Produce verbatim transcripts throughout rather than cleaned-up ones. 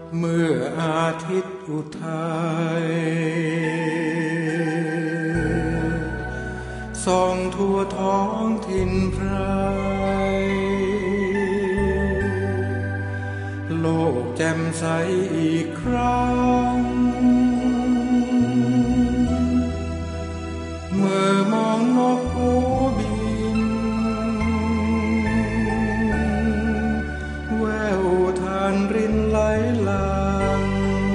เมื่ออาทิตย์อุทัยส่องทั่วท้องถิ่นไพรโลกแจ่มใสอีกครั้งเมื่อมองนกโอบินแววทานรินไหลหลัง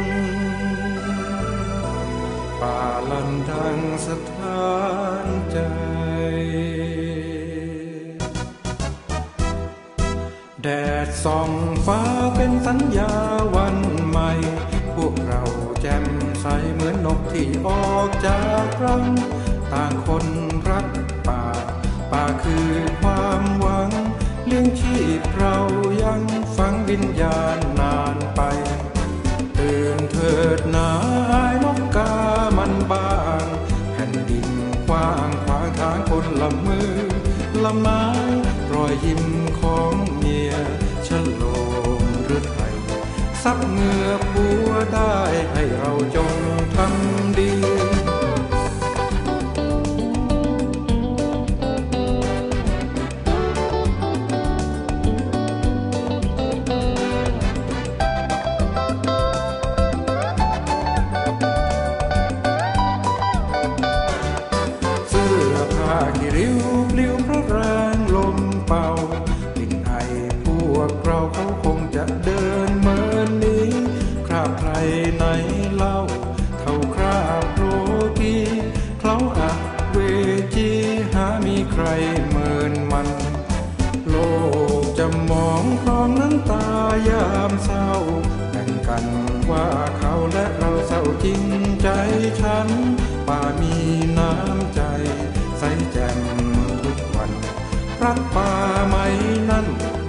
ป่าลันดังสถานใจแดดส่องฟ้าเป็นสัญญาวันใหม่พวกเราแจ่มใสเหมือนนกที่ออกจากรังต่างคนรักป่าป่าคือความหวังเลี้ยงชีพเรายังฝังวิญญาณนานไปตื่นเถิดนายนกกามันบางแผ่นดินกว้างขวางทางคนละมือละไม้รอยยิ้มของเมียฉโลมหรือไทยซับเหงื่อผัวได้ให้เราจงทำดีที่ริ้วปลิวเพราะแรงลมเป่ากลิ่นไอพวกเราเขาคงจะเดินเมินนี้คราบใครไหนเล่าเท่าคราบโรกีเคล้าอักเวจีหามีใครเมินมันโลกจะมองคลองน้ำตายามเศร้าแบ่งกันว่าเขาและเราเศร้าจริงใจฉันป่ามีน้ำใจใสแจ่มทุกวันรักป่าไหมนั้น